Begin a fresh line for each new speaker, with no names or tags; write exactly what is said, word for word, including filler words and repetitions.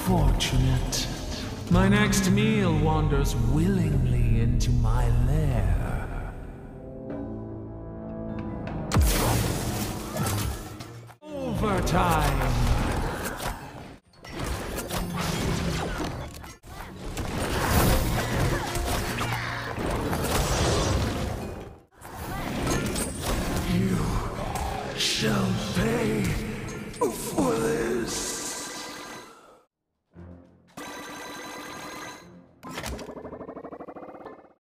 fortunate. My next meal wanders willingly into my lair. Overtime! You shall pay for this.